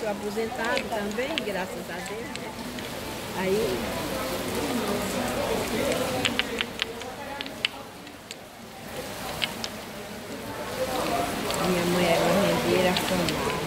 sou aposentada também, graças a Deus, né? Aí... Minha mãe era rendeira formada.